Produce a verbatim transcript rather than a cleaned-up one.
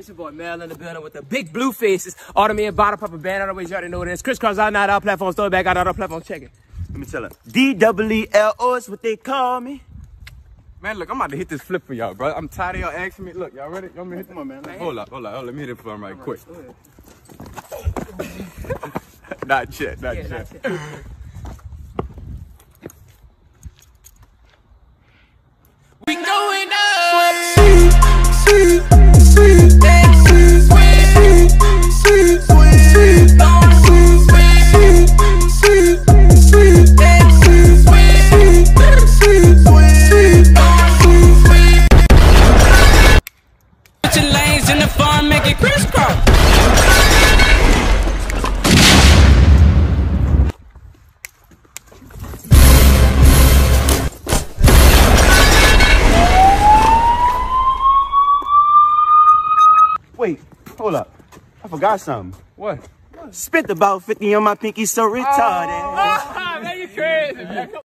your boy Mel in the building with the big blue faces. Automated bottle pepper band. Other ways you already know what it is. Crisscross out now, our platforms. Throw it back out our platforms. Check it. Let me tell her. D W E L O is what they call me. Man, look, I'm about to hit this flip for y'all, bro. I'm tired of y'all asking me. Look, y'all ready? You want me to hit Come on, man. Hold up, hold up, hold up. Let me hit it for him right quick. Not yet, not Yeah, yet. not yet. We going up. Sweet, sweet, sweet, sweet, sweet, sweet, sweet, put your lanes in the farm, make it crisscross. Wait, hold up. I forgot something. What? Spent about fifty on my pinky, so retarded. Ah, man, you crazy, man.